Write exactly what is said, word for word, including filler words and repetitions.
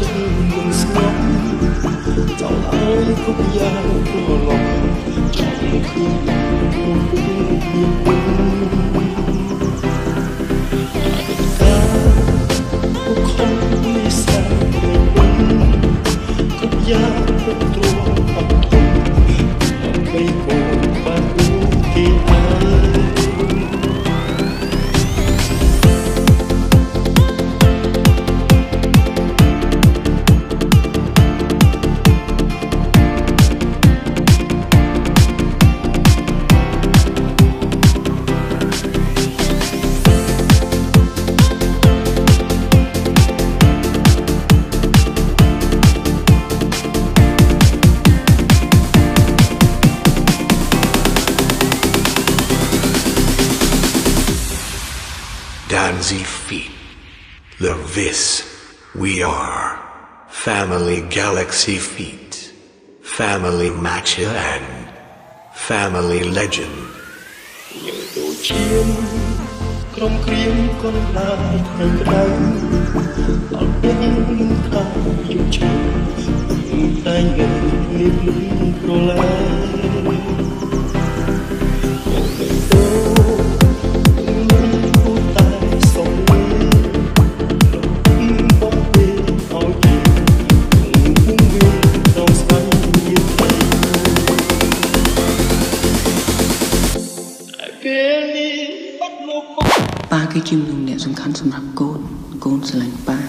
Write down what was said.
មិនស្ងប់ចង់ឲ្យគ្រប់យ៉ាងព្រលឹមចង់ឃើញខ្លួនខ្លួនខ្លួនកាពុកខំវិសាគ្រប់យ៉ាងពុកទ្រាំអត់ធំដើម្បីកូនបានអូគេហើយ Danzy feet. The Vis. We are Family Galaxy Feet. Family Matcha and Family Legend. យើងដូចជាក្រុមគ្រៀងកូនឡាយថ្ងៃក្តៅអត់ពេលខាងយុជតែងតែលៀបលីប្រឡាយป้าគឺជាមនុស្សអ្នកសំខាន់សម្រាប់កូនកូនស្រឡាញ់ប៉ា